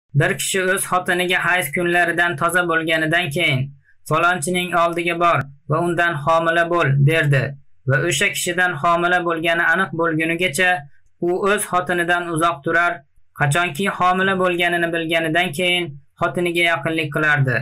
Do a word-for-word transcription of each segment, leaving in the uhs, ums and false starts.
Bir kishi o'z xotiniga hayz kunlaridan toza bo'lganidan keyin falonchining oldiga bor va undan homila bo'l derdi va o'sha kishidan homila bo'lgani aniq bo'lgunigacha u o'z xotinidan uzoq turar, qachonki homila bo'lganini bilganidan keyin xotiniga yaqinlik qilardi.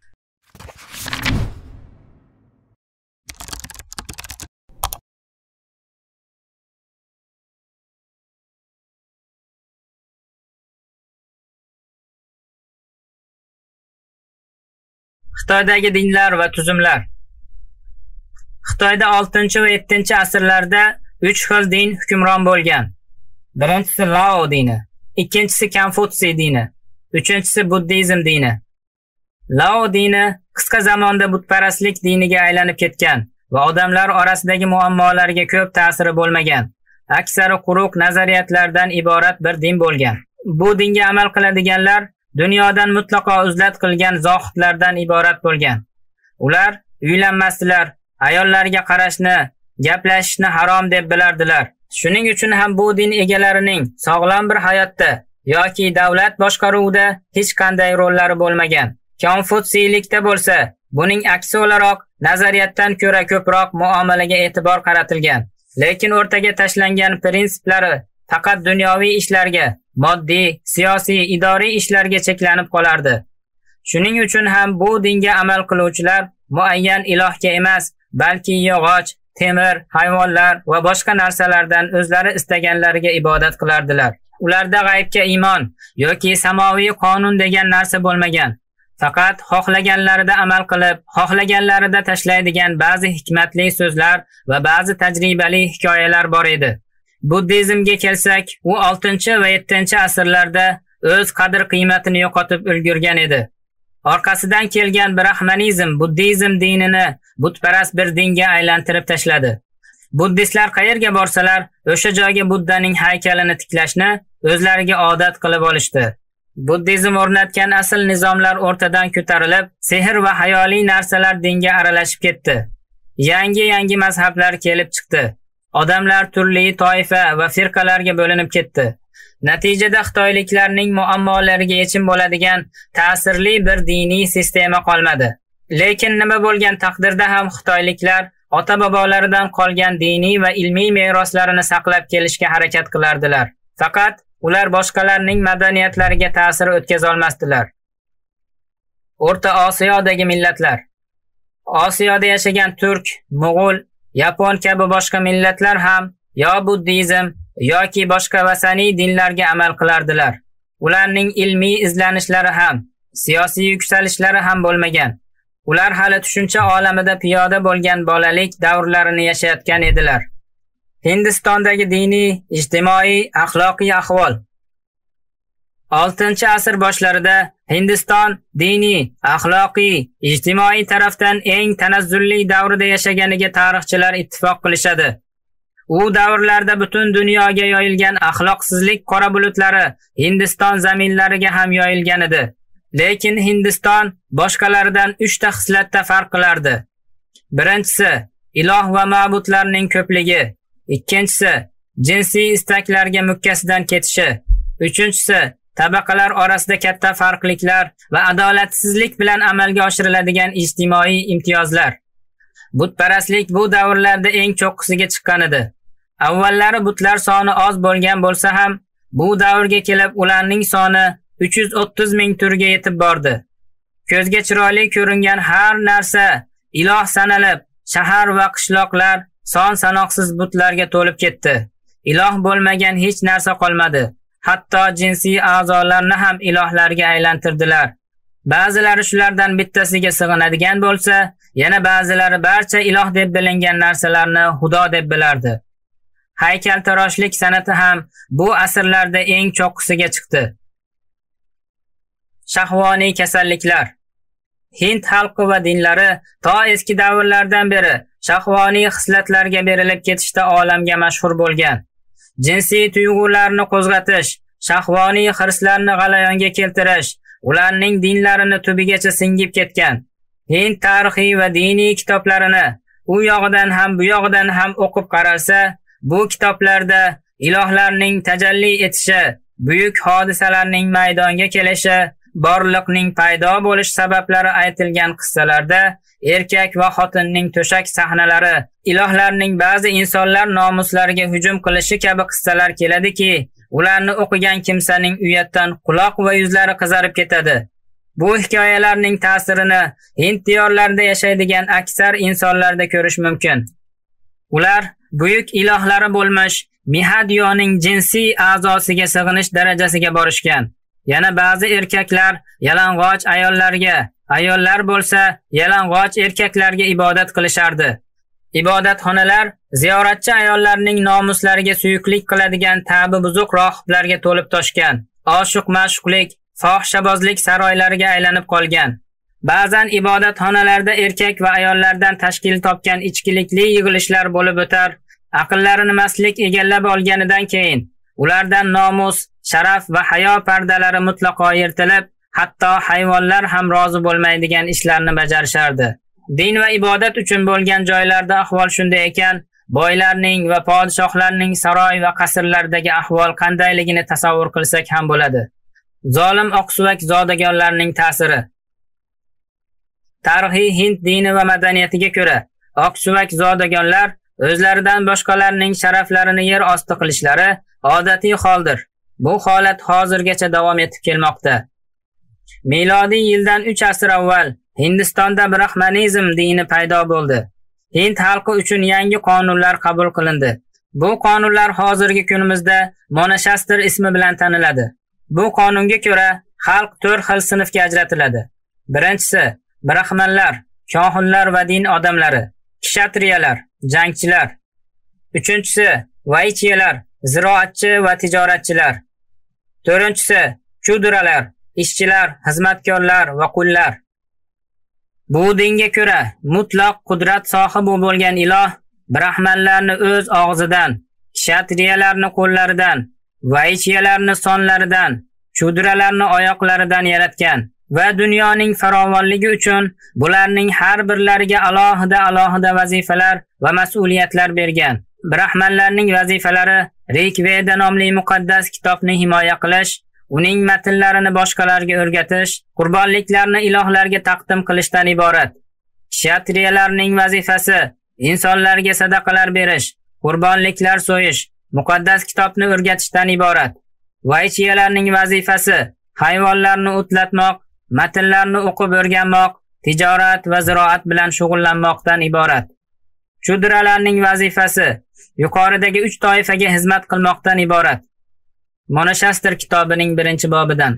Xitoydagi dinlar va tuzumlar. Xitoyda oltinchi va yettinchi asrlarda uch xil din hukmron bo'lgan. Birinchisi Lao dini, ikkinchisi Konfutsiy dini, uchinchisi Buddizm dini. Lao dini qisqa zamonda butparastlik diniga aylanib ketgan va odamlar orasidagi muammolarga ko'p ta'siri bo'lmagan. Aksari quruq nazariyatlardan iborat bir din bo'lgan. Bu dinga amal qiladiganlar dunyodan mutlaqo uzlat qilgan zohidlardan iborat bo'lgan. Ular uylanmasdilar, ayollarga qarashni, gaplashishni harom deb bilardilar. Shuning uchun ham bu din egalarining sog'lom bir hayotda yoki davlat boshqaruvida hech qanday rollari bo'lmagan. Konfutsiylikda bo'lsa, buning aksi o'laroq nazariyatdan ko'ra ko'proq muomalaga e'tibor qaratilgan. Lekin o'rtaga tashlangan prinsiplari faqat dunyoviy ishlarga, moddiy, siyosiy, idoriy ishlarga cheklanib qolardi. Shuning uchun ham bu dinga amal qiluvchilar muayyan ilohga emas, balki yog'och, temir, hayvonlar va boshqa narsalardan o'zlari istaganlariga ibodat qilardilar. Ularda g'aybga iymon yoki samoviy qonun degan narsa bo'lmagan. Faqat xohlaganlarida amal qilib, xohlaganlarida tashlaydigan ba'zi hikmatli so'zlar va ba'zi tajribali hikoyalar bor edi. Buddizmga kelsak, u oltinchi va yettinchi asrlarda o'z qadr-qiymatini yo'qotib ulgurgan edi. Orqasidan kelgan Brahmanizm Buddizm dinini butparast bir dinga aylantirib tashladi. Buddistlar qayerga borsalar, o'sha joyga Buddaning haykalini tiklashni o'zlariga odat qilib olishdi. Buddizm o'rnatgan asl nizomlar o'rtadan ko'tarilib, sehr va hayoliy narsalar dinga aralashib ketdi. Yangi-yangi mazhablar kelib chiqdi. Odamlar turli toifa va firqalarga bo'linib ketdi. Natijada xitoyliklarning muammolariga yechim bo'ladigan ta'sirli bir diniy sistema qolmadi. Lekin nima bo'lgan taqdirda ham xitoyliklar ota-bobolaridan qolgan diniy va ilmiy meroslarini saqlab kelishga harakat qilardilar. Faqat ular boshqalarning madaniyatlariga ta'sir o'tkaza olmasdilar. O'rta Osiyodagi millatlar. Osiyoda yashagan turk, mo'g'ul, yapon kabi boshqa millatlar ham yo buddizm yoki boshqa vasaniy dinlarga amal qilardilar. Ularning ilmiy izlanishlari ham, siyosiy yuksalishlari ham bo'lmagan. Ular hali tushuncha olamida piyoda bo'lgan bolalik davrlarini yashayotgan edilar. Hindistondagi diniy, ijtimoiy, axloqiy ahvol. oltinchi asr boshlarida Hindiston diniy, axloqiy, ijtimoiy tarafdan eng tanazzulli davrida yashaganiga tarixchilar ittifoq qilishadi. U davrlarda butun dunyoga yoyilgan axloqsizlik qora bulutlari Hindiston zaminlariga ham yoyilgan edi. Lekin Hindiston boshqalaridan uchta xislatda farq qilardi. Birinchisi, iloh va ma'budlarning ko'pligi. Ikkinchisi, jinsiy istaklarga mukkasidan ketishi. Uchinchisi, tabaqalar orasida katta farqliklar va adolatsizlik bilan amalga oshiriladigan ijtimoiy imtiyozlar. Butparastlik bu davrlarda eng cho'qqisiga chiqqan edi. Avvallari butlar soni oz bo'lgan bo'lsa ham, bu davrga kelib ularning soni uch yuz o'ttiz ming turga yetib bordi. Ko'zga chiroyli ko'ringan har narsa iloh sanalib, shahar va qishloqlar son sanoqsiz butlarga to'lib ketdi. Iloh bo'lmagan hech narsa qolmadi. Hatto jinsiy a'zolarni ham ilohlarga aylantirdilar. Ba'zilari shulardan bittasiga sig'inadigan bo'lsa, yana ba'zilari barcha iloh deb bilingan narsalarni xudo deb bilardi. Haykaltaroshlik san'ati ham bu asrlarda eng cho'qqisiga chiqdi. Shahvoniy kasalliklar. Hind xalqi va dinlari to eski davrlardan beri shahvoniy xislatlarga berilib ketishda olamga mashhur bo'lgan. Jinsiy tuyg'ularni qo'zg'atish, shahvoniy hirslarni g'alayonga keltirish, ularning dinlarini tubigacha singib ketgan. Hind tarixiy va diniy kitoblarini u yog'idan ham bu yog'idan ham o'qib qaralsa, bu kitoblarda ilohlarning tajalli etishi buyuk hodisalarning maydonga kelishi, borliqning paydo bo'lish sabablari aytilgan qissalarda erkak va xotinning to'shak sahnalari, ilohlarning ba'zi insonlar nomuslariga hujum qilishi kabi qissalar keladiki, ularni o'qigan kimsaning uyatdan quloq va yuzlari qizarib ketadi. Bu hikoyalarning ta'sirini Hind diyorlarida yashaydigan aksar insonlarda ko'rish mumkin. Ular buyuk ilohlari bo'lmish Mihadyoning jinsiy a'zosiga sig'inish darajasiga borishgan. Yana ba'zi erkaklar yalang'och ayollarga, ayollar bo'lsa yalang'och erkaklarga ibodat qilishardi. Ibodatxonalar ziyoratchi ayollarning nomuslariga suyuqlik qiladigan ta'bi buzuq rohiblarga to'lib toshgan. Oshiq-ma'shuqlik, fohishabozlik saroylariga aylanib qolgan. Ba'zan ibodatxonalarda erkak va ayollardan tashkil topgan ichkilikli yig'ilishlar bo'lib o'tar. Aqllarini mastlik egallab olganidan keyin ulardan nomus, sharaf va hayo pardalari mutlaqo yirtilib, hatto hayvonlar ham rozi bo'lmaydigan ishlarni bajarishardi. Din va ibodat uchun bo'lgan joylarda ahvol shunday ekan, boylarning va podshohlarning saroy va qasrlaridagi ahvol qandayligini tasavvur qilsak ham bo'ladi. Zolim oqsuvak zodagonlarning ta'siri. Tarixiy Hind dini va madaniyatiga ko'ra, oqsuvak zodagonlar o'zlaridan boshqalarning sharaflarini yer osti qilishlari odatiy holdir. Bu holat hozirgacha davom etib kelmoqda. Milodiy yildan uch asr avval Hindistonda Brahmanizm dini paydo bo'ldi. Hind xalqi uchun yangi qonunlar qabul qilindi. Bu qonunlar hozirgi kunimizda Monashastr ismi bilan taniladi. Bu qonunga ko'ra xalq to'rt xil sinfga ajratiladi. Birinchisi Brahmanlar, kohinlar va din odamlari, kshatriyalar, jangchilar. Uchinchisi Vaishyalar, ziroatchi va tijoratchilar. To'rtinchisi Chudralar, ishchilar, xizmatkorlar va qullar. Bu dinga ko'ra mutlaq qudrat sohibi bo'lgan iloh Brahmanlarni o'z og'zidan, kshatriyalarni qo'llaridan, vaishyalarni sonlaridan, chudralarni oyoqlaridan yaratgan va dunyoning farovonligi uchun bularning har birlariga alohida-alohida vazifalar va mas'uliyatlar bergan. Brahmanlarning vazifalari Rig Veda nomli muqaddas kitobni himoya qilish, uning matnlarini boshqalarga o'rgatish, qurbonliklarni ilohlarga taqdim qilishdan iborat. Kshatriyalarning vazifasi insonlarga sadaqalar berish, qurbonliklar so'yish, muqaddas kitobni o'rgatishdan iborat. Vaishyalarning vazifasi hayvonlarni o'tlatmoq, matnlarni o'qib o'rganmoq, tijorat va ziroat bilan shug'ullanmoqdan iborat. Chudralarning vazifasi yuqoridagi uch toifaga xizmat qilmoqdan iborat. Monashastr kitobining birinchi bobidan.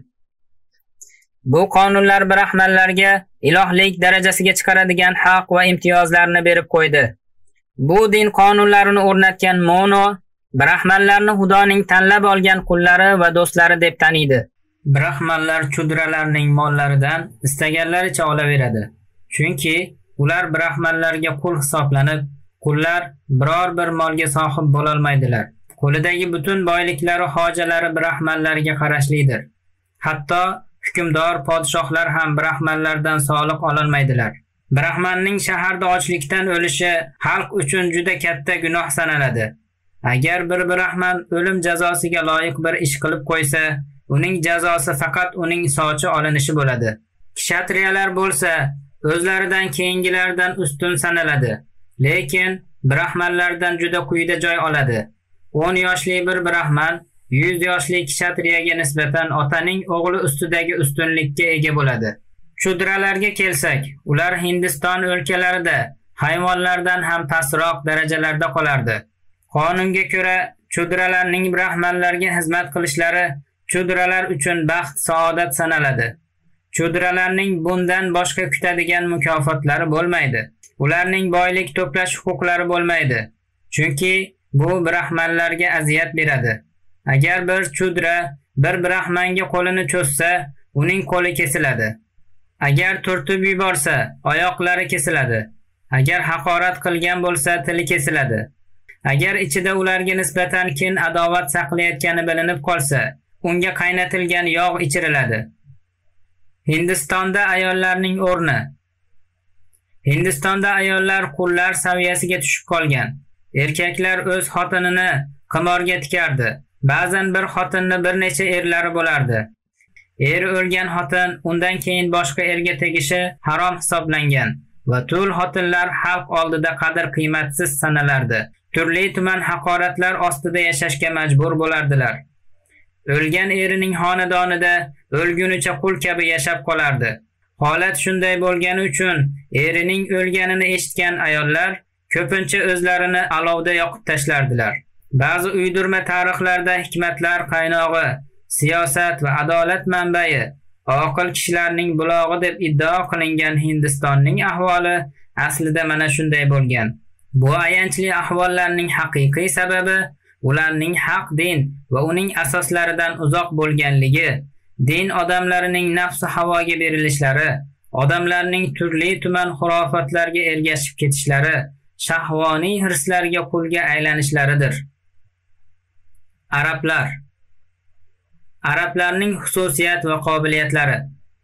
Bu qonunlar Brahmanlarga ilohlik darajasiga chiqaradigan haq va imtiyozlarni berib qo'ydi. Bu din qonunlarini o'rnatgan Mono Brahmanlarni Xudoning tanlab olgan qullari va do'stlari deb taniydi. Brahmanlar chudralarning mollaridan istaganlaricha olaveradi. Chunki ular Brahmanlarga qul hisoblanib, qullar biror bir molga sohib bo'la olmaydilar. Qo'lidagi butun boyliklari, hojalari Brahmanlarga qarashlidir. Hatto hukmdor podshohlar ham Brahmanlardan soliq ololmaydilar. Brahmanning shaharda ochlikdan o'lishi xalq uchun juda katta gunoh sanaladi. Agar bir Brahman o'lim jazosiga loyiq bir ish qilib qo'ysa, uning jazosi faqat uning sochi olinishi bo'ladi. Kshatriyalar bo'lsa, o'zlaridan keyingilardan ustun sanaladi, lekin Brahmanlardan juda quyida joy oladi. o'n yoshli bir Brahman yuz yoshli kshatriyaga nisbatan otaning o'g'li ustidagi ustunlikka ega bo'ladi. Chudralarga kelsak, ular Hindiston o'lkalarida hayvonlardan ham pastroq darajalarda qolardi. Qonunga ko'ra, chudralarning Brahmanlarga xizmat qilishlari chudralar uchun baxt, saodat sanaladi. Chudralarning bundan boshqa kutadigan mukofotlari bo'lmaydi. Ularning boylik to'plash huquqlari bo'lmaydi. Chunki bu Brahmanlarga aziyat beradi. Agar bir chudra bir Brahmanga qo'lini cho'zsa, uning qo'li kesiladi. Agar turtib yuborsa, oyoqlari kesiladi. Agar haqorat qilgan bo'lsa, tili kesiladi. Agar ichida ularga nisbatan kin, adovat saqlayotgani bilinib qolsa, unga qaynatilgan yog' ichiriladi. Hindistonda ayollarning o'rni. Hindistonda ayollar qullar saviyasiga tushib qolgan. Erkaklar o'z xotinini qimorga tikardi. Ba'zan bir xotinni bir necha erlari bo'lardi. Er o'lgan xotin undan keyin boshqa erga tegishi harom hisoblangan va tul xotinlar xalq oldida qadr-qiymatsiz sanalardi. Turli tuman haqoratlar ostida yashashga majbur bo'lardilar. O'lgan erining xonadonida o'lgunicha qul kabi yashab qolardi. Holat shunday bo'lgani uchun erining o'lganini eshitgan ayollar ko'pincha o'zlarini alovda yoqib tashlardilar. Ba'zi uydirma tarixlarda hikmatlar qaynog'i, siyosat va adolat manbai, oqil kishilarning bulog'i deb iddao qilingan Hindistonning ahvoli aslida mana shunday bo'lgan. Bu ayanchli ahvollarning haqiqiy sababi ularning haq din va uning asoslaridan uzoq bo'lganligi, din odamlarining nafsi havoga berilishlari, odamlarning turli tuman xurofotlarga ergashib ketishlari, shahvoniy hirslarga qulga aylanishlaridir. Arablar. Arablarning xususiyat va qobiliyatlari.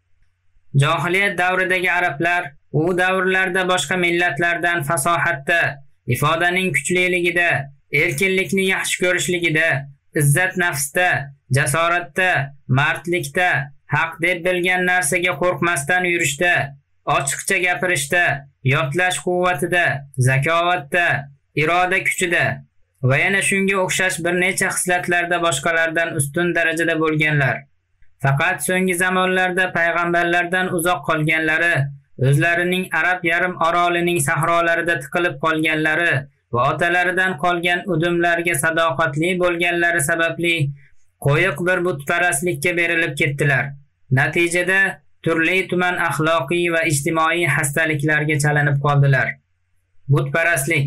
Jahiliyat davridagi arablar u davrlarda boshqa millatlardan fasohatda, ifodaning kuchliligida, erkinlikni yaxshi ko'rishligida, izzat nafsda, jasoratda, mardlikda, haq deb bilgan narsaga qo'rqmasdan yurishda, ochiqcha gapirishda, yodlash quvvatida, zakovatda, iroda kuchida va yana shunga o'xshash bir necha xislatlarda boshqalardan ustun darajada bo'lganlar. Faqat so'nggi zamonlarda payg'ambarlardan uzoq qolganlari, o'zlarining Arab yarim orolining sahrolarida tiqilib qolganlari va otalaridan qolgan udumlarga sadoqatli bo'lganlari sababli qo'yiq bir butparastlikka berilib ketdilar. Natijada turli tuman axloqiy va ijtimoiy xastaliklarga chalinib qoldilar. Butparastlik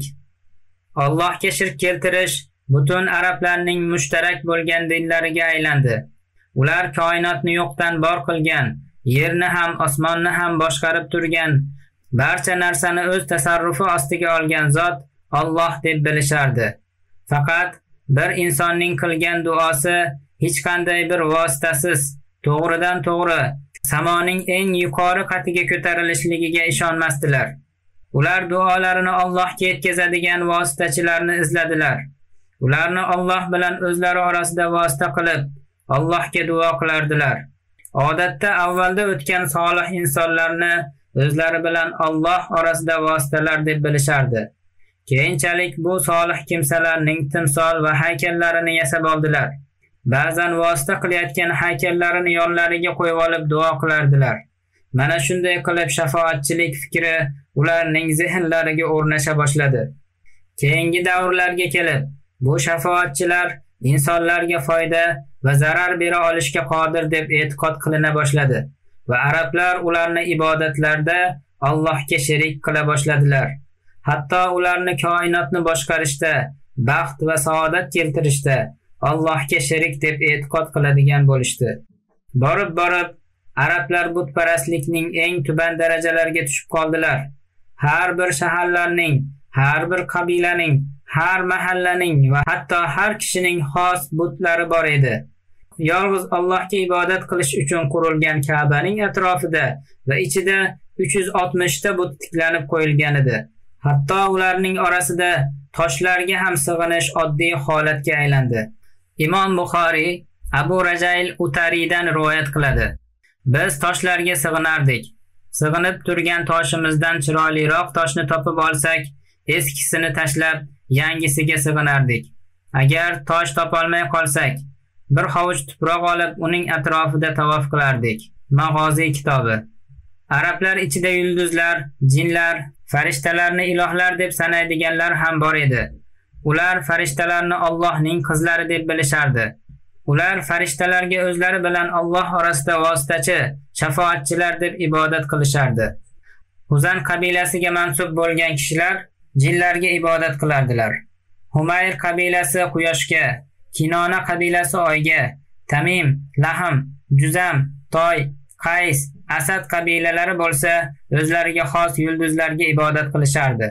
Allohga shirk keltirish butun arablarning mushtarak bo'lgan dinlariga aylandi. Ular koinotni yo'qdan bor qilgan, yerni ham, osmonni ham boshqarib turgan, barcha narsani o'z tasarrufi ostiga olgan zot Alloh deb bilishardi. Faqat bir insonning qilgan duosi hech qanday bir vositasiz, to'g'ridan to'g'ri samoning eng yuqori qatiga ko'tarilishligiga ishonmasdilar. Ular duolarini Allohga yetkazadigan vositachilarni izladilar. Ularni Alloh bilan o'zlari orasida vosita qilib, Allohga duo qilardilar. Odatda avvalda o'tgan solih insonlarni o'zlari bilan Alloh orasida vositalar deb bilishardi. Keyinchalik bu solih kimsalarning timsol va haykallarini yasab oldilar. Ba'zan vosita qilayotgan haykallarini yonlariga qo'yib olib duo qilardilar. Mana shunday qilib shafoatchilik fikri ularning zehnlariga o'rnasha boshladi. Keyingi davrlarga kelib, bu shafoatchilar insonlarga foyda va zarar bera olishga qodir deb e'tiqod qilina boshladi va arablar ularni ibodatlarda Allohga sherik qila boshladilar. Hatto ularni koinotni boshqarishda, baxt va saodat keltirishda Allohga sherik deb e'tiqod qiladigan bo'lishdi. Borib-borib arablar butparastlikning eng tuban darajalariga tushib qoldilar. Har bir shaharlarning, har bir qabilaning, har mahallaning va hatto har kishining xos butlari bor edi. Yolg'iz Allohga ibodat qilish uchun qurilgan Ka'baning atrofida va ichida uch yuz oltmish ta but tiklanib qo'yilgan edi. Hatto ularning orasida toshlarga ham sig'inish oddiy holatga aylandi. Imom Buxoriy Abu Rajayl Utariydan rivoyat qiladi. Biz toshlarga sig'inardik. Sig'inib turgan toshimizdan chiroyliroq toshni topib olsak, eskisini tashlab, yangisiga sig'inardik. Agar tosh topolmay qolsak, bir hovuch tuproq olib, uning atrofida tavof qilardik. Mag'oziy kitobi. Arablar ichida yulduzlar, jinlar, farishtalarni ilohlar deb sanaydiganlar ham bor edi. Ular farishtalarni Allohning qizlari deb bilishardi. Ular farishtalarga o'zlari bilan Alloh orasida vositachi, shafoatchilar deb ibodat qilishardi. Huzan qabilasiga mansub bo'lgan kishilar jinlarga ibodat qilardilar. Humayr qabilasi quyoshga, Kinona qabilasi oyga, Tamim, Lahm, Juzam, Toy, Qays, Asad qabilalari bo'lsa, o'zlariga xos yulduzlarga ibodat qilishardi.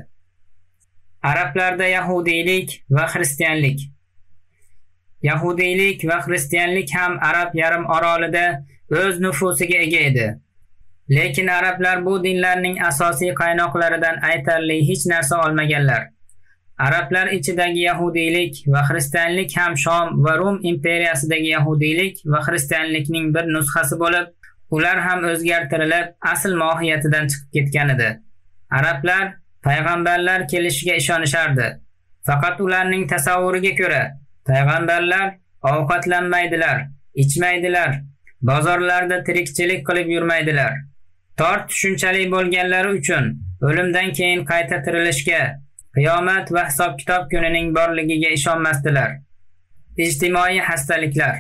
Arablarda yahudiylik va xristianlik. Yahudiylik va xristianlik ham Arab yarim orolida o'z nufusiga ega edi. Lekin arablar bu dinlarning asosiy qaynoqlaridan aytarli hech narsa olmaganlar. Arablar ichidagi yahudiylik va xristianlik ham Shom va Rum imperiyasidagi yahudiylik va xristianlikning bir nusxasi bo'lib, ular ham o'zgartirilib, asl mohiyatidan chiqib ketgan edi. Arablar payg'ambarlar kelishiga ishonishardi. Faqat ularning tasavvuriga ko'ra, payg'ambarlar ovqatlanmaydilar, ichmaydilar, bozorlarda tirikchilik qilib yurmaydilar. Tor tushunchali bo'lganlari uchun o'limdan keyin qayta tirilishga, qiyomat va hisob-kitob kunining borligiga ishonmasdilar. Ijtimoiy xastaliklar.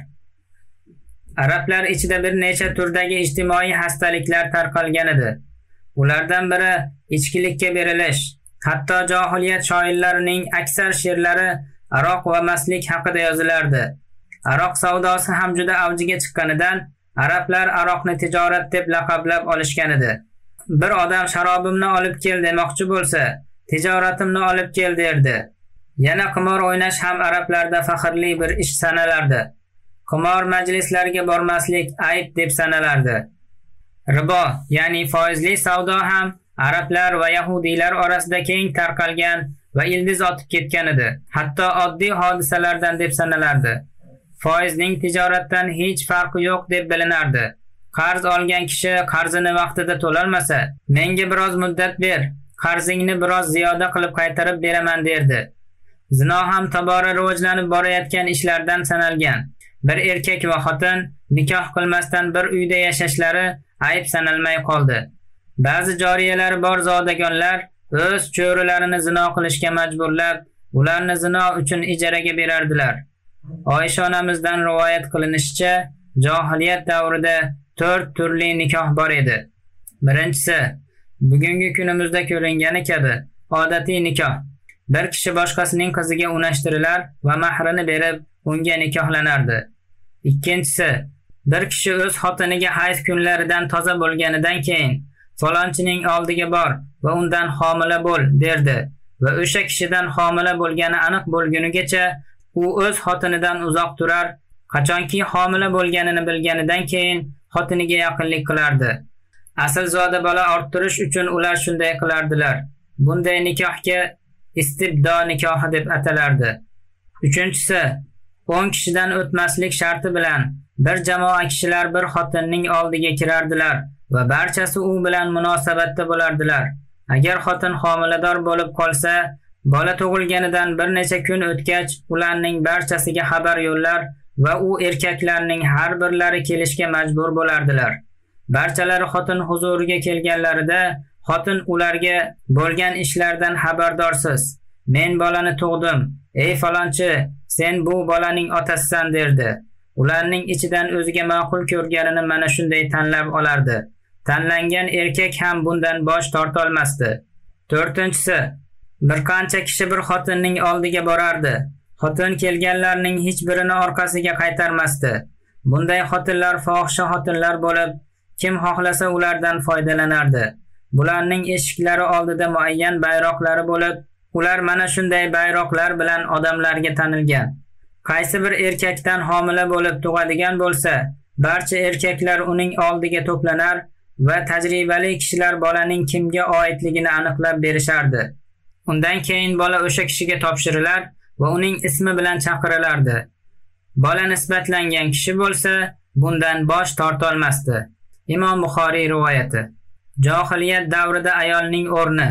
Arablar ichida bir necha turdagi ijtimoiy xastaliklar tarqalgan edi. Ulardan biri ichkilikka berilish. Hatto jahiliyat shoirlarining aksar she'rlari aroq va mastlik haqida yozilardi. Aroq savdosi ham juda avjiga chiqqanidan arablar aroqni tijorat deb laqablab olishgan edi. Bir odam sharobimni olib kel demoqchi bo'lsa, tijoratimni olib kel derdi. Yana qimor o'ynash ham arablarda faxrli bir ish sanalardi. Qimor majlislariga bormaslik ayb deb sanalardi. Ribo, ya'ni foizli savdo ham arablar va yahudiylar orasida keng tarqalgan va ildiz otib ketgan edi. Hatto oddiy hodisalardan deb sanalardi. Foizning tijoratdan hech farqi yo'q deb bilinardi. Qarz olgan kishi qarzini vaqtida to'lolmasa, menga biroz muddat ber, qarzingni biroz ziyoda qilib qaytarib beraman derdi. Zino ham tobora rivojlanib borayotgan ishlardan sanalgan. Bir erkak va xotin nikoh qilmasdan bir uyda yashashlari ayb sanalmay qoldi. Ba'zi joriyalari bor zodagonlar o'z cho'rilarini zino qilishga majburlab, ularni zino uchun ijaraga berardilar. Oysha onamizdan rivoyat qilinishicha, jahiliyat davrida to'rt turli nikoh bor edi. Birinchisi, bugungi kunimizda ko'ringani kabi odatiy nikoh. Bir kishi boshqasining qiziga unashtirilar va mahrini berib, unga nikohlanardi. Ikkinchisi, bir kishi o'z xotiniga hayz kunlaridan toza bo'lganidan keyin falonchining oldiga bor va undan homila bo'l derdi va o'sha kishidan homila bo'lgani aniq bo'lgunigacha u o'z xotinidan uzoq turar, qachonki homila bo'lganini bilganidan keyin xotiniga yaqinlik qilardi. Asl zoda bola orttirish uchun ular shunday qilardilar. Bunday nikohga istibdo nikohi deb atalardi. Uchinchisi, o'n kishidan o'tmaslik sharti bilan bir jamoa kishilar bir xotinning oldiga kirardilar va barchasi u bilan munosabatda bo'lardilar. Agar xotin homilador bo'lib qolsa, bola tug'ilganidan bir necha kun o'tgach ularning barchasiga xabar yo'llar va u erkaklarning har birlari kelishga majbur bo'lardilar. Barchalari xotin huzuriga kelganlarida xotin ularga bo'lgan ishlardan xabardorsiz. Men bolani tug'dim. Ey falonchi, sen bu bolaning otasisan derdi. Ularning ichidan o'ziga ma'qul ko'rganini mana shunday tanlab olardi. Tanlangan erkak ham bundan bosh torta olmasdi. To'rtinchisi, bir qancha kishi bir xotinning oldiga borardi. Xotin kelganlarning hech birini orqasiga qaytarmasdi. Bunday xotinlar fohisha xotinlar bo'lib, kim xohlasa ulardan foydalanardi. Bularning eshiklari oldida muayyan bayroqlari bo'lib, ular mana shunday bayroqlar bilan odamlarga tanilgan. Qaysi bir erkakdan homila bo'lib tug'adigan bo'lsa, barcha erkaklar uning oldiga to'planar va tajribali kishilar bolaning kimga oidligini aniqlab berishardi. Undan keyin bola o'sha kishiga topshirilar va uning ismi bilan chaqirilardi. Bola nisbatlangan kishi bo'lsa, bundan bosh tortolmasdi. Imom Buxoriy rivoyati. Jahiliyat davrida ayolning o'rni.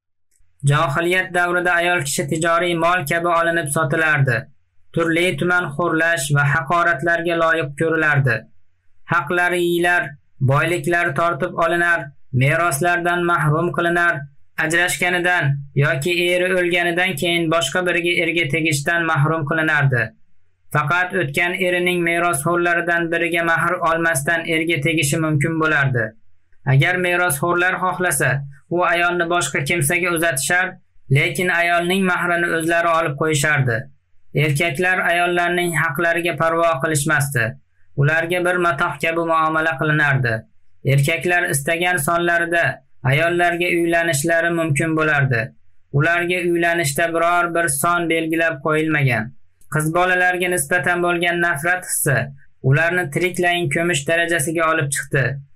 Jahiliyat davrida ayol kishi tijoriy mol kabi olinib sotilardi. Turli tuman xo'rlash va haqoratlarga loyiq ko'rilardi. Haqlari yeyilar, boyliklari tortib olinar, meroslardan mahrum qilinar, ajrashganidan yoki eri o'lganidan keyin boshqa biriga erga tegishdan mahrum qilinardi. Faqat o'tgan erining merosxo'rlaridan biriga mahr olmasdan erga tegishi mumkin bo'lardi. Agar merosxo'rlar xohlasa, u ayolni boshqa kimsaga uzatishar, lekin ayolning mahrini o'zlari olib qo'yishardi. Erkaklar ayollarning haqlariga parvo qilishmasdi. Ularga bir matoh kabi muomala qilinardi. Erkaklar istagan sonlarida ayollarga uylanishlari mumkin bo'lardi. Ularga uylanishda biror bir son belgilab qo'yilmagan. Qiz bolalarga nisbatan bo'lgan nafrat hissi ularni tiriklayin ko'mish darajasiga olib chiqdi.